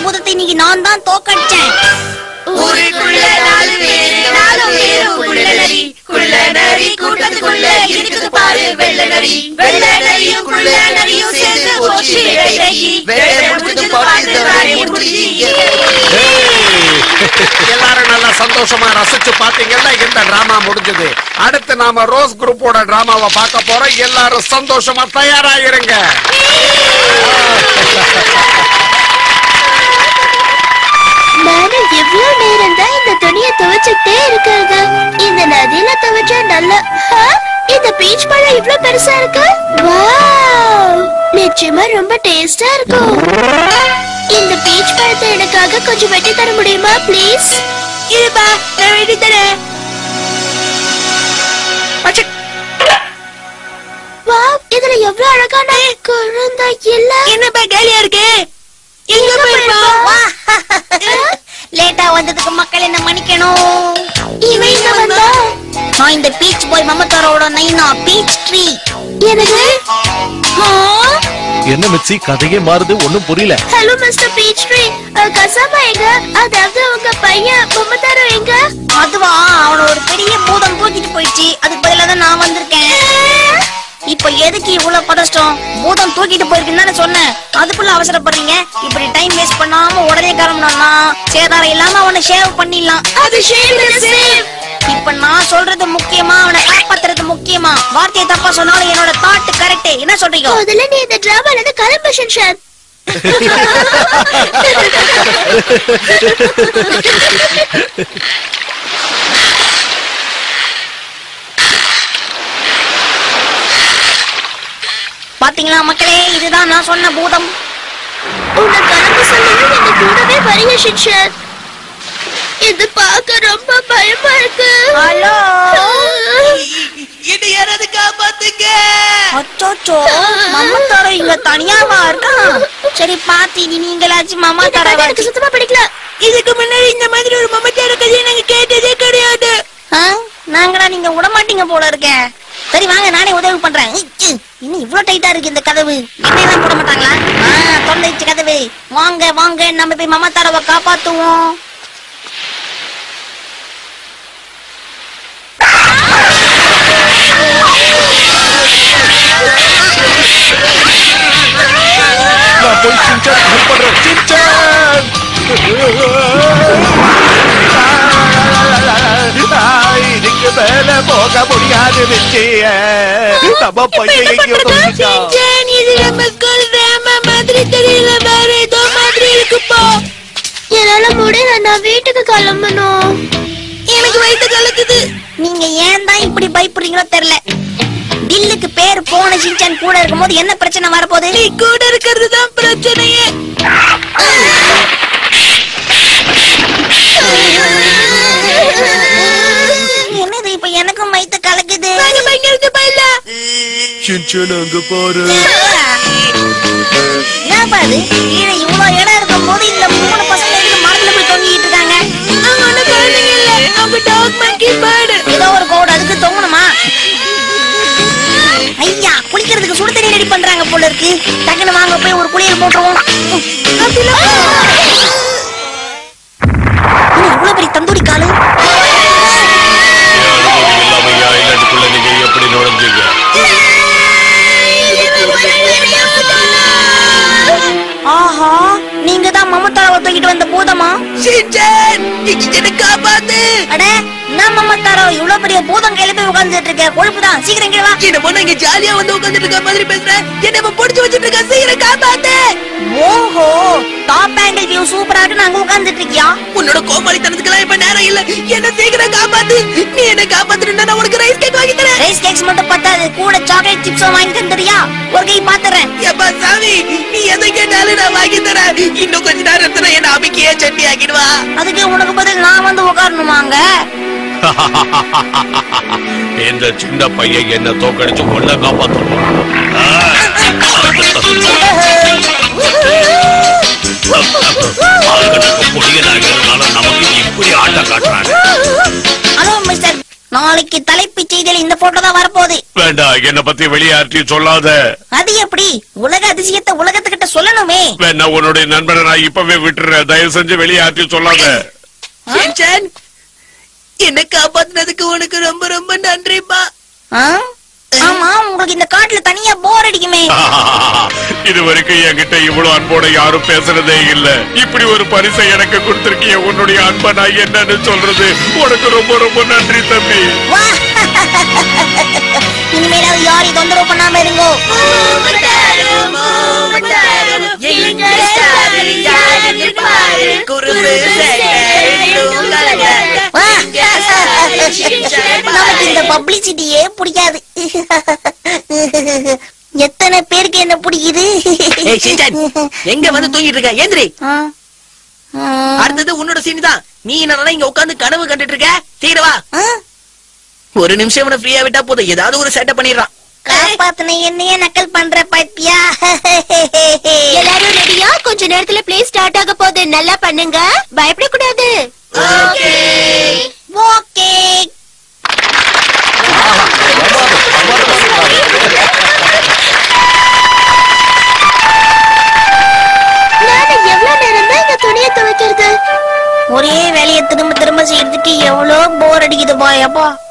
பூதத்தை இன்னைக்கு நான் தான் தோக்கடிச்சேன். ஊருக்குள்ள 4 பேரு 4 பேரும் குள்ள நரி, குள்ள நரி கூட்டத்துக்குள்ள இருக்குது பாரு வெள்ள நரி, வெள்ள நரியும் குள்ள நரியும் சேர்ந்து போச்சு வேட்டைக்கு, வேட்டை முடிஞ்சு பார்த்து ராணி முடிஞ்சு. எல்லாரும் நல்லா சந்தோஷமா ரசிச்சு பாத்தீங்கன்னா இந்த டிராமா முடிஞ்சது. அடுத்து நாம ரோஸ் குரூப்போட டிராமாவை பார்க்க போறோம். எல்லாரும் சந்தோஷமா தயாராயிருங்க. நானும் எவ்வளவு நேரம் தான் இந்த துணியை துவைச்சுட்டே இருக்கிறது. இந்த நதியில துவைச்சா நல்லா. இந்த பீச் பழம் இவ்வளவு பெருசா இருக்கு. வாவ், நிச்சயமா ரொம்ப டேஸ்டா இருக்கும். இந்த பீச் பழத்தை எனக்காக கொஞ்சம் வெட்டி தர முடியுமா ப்ளீஸ்? இருப்பா, நான் வெட்டி தரேன். வாவ், இதுல எவ்வளவு அழகான குழந்தை இல்ல. என்னப்பா காலியா இருக்கு? எங்க போயிருப்பா? லேட்டா வந்ததுக்கு மக்கள் என்ன மன்னிக்கணும். இவன் இங்க வந்தா நான் இந்த பீச் பாய் மமதாரோட நைனா பீச் ட்ரீ. எனக்கு என்ன மிச்சி கதையே மாறுது, ஒண்ணும் புரியல. ஹலோ மிஸ்டர் பீச் ட்ரீ, கசாமா எங்க? அதாவது உங்க பையன் மமதாரோ எங்க? அதுவா, அவன ஒரு பெரிய பூதம் தூக்கிட்டு போயிடுச்சு. அதுக்கு பதிலா தான் நான் வந்திருக்கேன். இப்ப எதுக்கு இவ்வளவு பதஷ்டம்? பூதம் தூக்கிட்டு போயிருக்குன்னு சொன்னேன். அதுக்குள்ள அவசரப்படுறீங்க. இப்படி டைம் வேஸ்ட் பண்ணாம உடனே கிளம்பணும்னா சேதாரம் இல்லாம அவனை ஷேவ் பண்ணிடலாம். அது சேவ். இப்ப நான் சொல்றது முக்கியமா, அவனை காப்பாத்துறது முக்கியமா? வார்த்தையை தப்பா சொன்னாலும் என்னோட தாட் கரெக்ட். என்ன சொல்றீங்க? முதல்ல நீ இந்த டிராமால இருந்து கிளம்பு ஷன்ஷான். பாத்தீங்களா மக்களே, இதுதான் நான் சொன்ன பூதம். உன்னை கிளம்ப சொல்லியும் என்ன கூடவே வரிய ஷன்ஷான். இது பார்க்க ரொம்ப பயமா இருக்கு. ஹலோ, இது யாராவது காப்பாத்துங்க. அச்சோச்சோ, மமதாரோ இங்க தனியாவா இருக்கான்? சரி பாத்தி, நீங்களாச்சும் மமதாரோ. எனக்கு சுத்தமா பிடிக்கல. இதுக்கு முன்னாடி இந்த மாதிரி ஒரு மமதாரோ கதையை நாங்க கேட்டதே கிடையாது. நாங்களா நீங்க விட மாட்டீங்க போல இருக்க. சரி வாங்க, நானே உதவி பண்றேன். இன்னும் இவ்வளவு டைட்டா இருக்கு இந்த கதவு. என்னதான் போட மாட்டாங்களா? தொலைச்சு கதவு. வாங்க வாங்க, நம்ம போய் மமதாரோவை காப்பாத்துவோம். நான் போய் சின்சான் ஹெல்ப் பண்றேன். சின்சான் இதுக்கு மேல போக முடியாது மிச்சி. நம்ம பையன் எங்கேயோ தொலைச்சிட்டான். இது நம்ம ஸ்கூல் டிராமா மாதிரி தெரியல, வேற ஏதோ மாதிரி இருக்குப்பா. என்னால முடியல, நான் வீட்டுக்கு கிளம்பணும். எனக்கு வயித்து கலக்குது. நீங்க ஏன் தான் இப்படி பயப்படுறீங்களோ தெரியல. டில்லுக்கு பேர் போன சின்சான் கூட இருக்கும்போது என்ன பிரச்சனை வரப்போகுது? நீ கூட இருக்கிறது தான் பிரச்சனையே. என்னது இப்ப எனக்கும் வயித்து கலக்குது. சின்சான் அங்க பாரு. என்ன பாரு, கீழே இவ்வளவு இடம் இருக்கும் போது இந்த 3 பசங்க மரத்துல போய் தொங்கிட்டு இருக்காங்க. ஏதோ ஒரு கோடு, அதுக்கு தொங்கணுமா? ஐயா, குளிக்கிறதுக்கு சுடு தண்ணி ரெடி பண்றாங்க போல இருக்கு. டக்குனு வாங்க போய் ஒரு குளியல் போட்டுருவோம். இவ்வளவு பெரிய தந்தூரி காலு. நீங்க எப்படி நுழைஞ்சீங்க? ஆஹா, நீங்க தான் மமதாராவை தூக்கிட்டு வந்த பூதமா? காப்பாத்து. அட, நான் மமதாரோ இவ்வளவு பெரிய பூதம் கையில போய் உட்கார்ந்துட்டு இருக்க. கொழுப்புதான், சீக்கிரம் கீழே வா. என்ன பொண்ணு இங்க ஜாலியா வந்து உட்கார்ந்துட்டு இருக்க மாதிரி பேசுறேன். என்ன பொடிச்சு வச்சிட்டு இருக்க, சீக்கிரம் காப்பாத்து. ஓஹோ, டாப் ஆங்கிள் வியூ சூப்பரா இருக்கு. நாங்க உட்கார்ந்துட்டு இருக்கியா? உன்னோட கோமாளித்தனத்துக்குலாம் இப்ப நேரம் இல்ல. என்ன சீக்கிரம் காப்பாத்து. நீ என்ன காப்பாத்துனா நான் உனக்கு ரைஸ் கேக் வாங்கி தரேன். ரைஸ் கேக்ஸ் மட்டும் பத்தாது, கூட சாக்லேட் சிப்ஸும் வாங்கி தந்துறியா? ஒரு கை பாத்துறேன். எப்பா சாமி, நீ எதை கேட்டாலும் நான் வாங்கி தரேன். இன்னும் கொஞ்ச நேரத்துல என்ன அபிக்கையே சட்னி ஆக்கிடுவா. அதுக்கு உனக்கு பதில் நான் வந்து உட்காரணுமாங்க? இந்த சின்ன பையன் என்ன தோக்கடிச்சு ஒன்ன காப்பாத்தணும். நமக்கு இப்படி ஆட்டம் காட்டுறாங்க. ஹலோ மிஸ்டர், நான் நாளைக்கு தலைப்புச் செய்தியில இந்த போட்டோ தான் வரப்போகுது. வேண்டாம், என்ன பத்தி வெளியாற்றி சொல்லாத. அது எப்படி? உலக அதிசயத்தை உலகத்துக்கிட்ட சொல்லணுமே. வேணா, உன்னுடைய நண்பரை நான் இப்பவே விட்டுறேன். தயவு செஞ்சு வெளியாற்றி சொல்லாத. ஷின்சான், என்ன காப்பாத்துனதுக்கு உனக்கு ரொம்ப ரொம்ப நன்றிப்பா. ஆமா, உங்களுக்கு இந்த காட்டுல தனியா போர் அடிக்குமே. இது வரைக்கும் என்கிட்ட இவ்வளவு அன்போட யாரும் பேசுறதே இல்ல. இப்படி ஒரு பரிசை எனக்கு கொடுத்திருக்கிய உன்னுடைய அன்பை நான் என்னன்னு சொல்றது. உனக்கு ரொம்ப ரொம்ப நன்றி தம்பி. இனிமேலாவது யாரையும் தொந்தரவு பண்ணாம இருங்கோ. நமக்கு இந்த பப்ளிசிட்டியே பிடிக்காது. எத்தனை பேருக்கு என்ன பிடிக்குது? எங்க வந்து தூங்கிட்டு இருக்க? ஏந்திரி. அடுத்தது உன்னோட சீன் தான். நீ என்ன இங்க உட்கார்ந்து கனவு கண்டுட்டு இருக்க? தீரவா, ஒரு நிமிஷம் இவனை ஃப்ரீயா விட்டா போதும், ஏதாவது ஒரு செட்டப் பண்ணிடுறான். காப்பாத்துன என்னையே நக்கல் பண்ற பத்தியா? எல்லாரும் ரெடியா? கொஞ்ச நேரத்துல பிளே ஸ்டார்ட் ஆக போகுது. நல்லா பண்ணுங்க, பயப்படக்கூடாது. ஓகே. நானும் எவ்வளவு நேரம் தான் இந்த துணியை துவைக்கிறது? ஒரே வேலையை திரும்ப திரும்ப செய்யறதுக்கு எவ்வளவு போர் அடிக்குது பாயப்பா.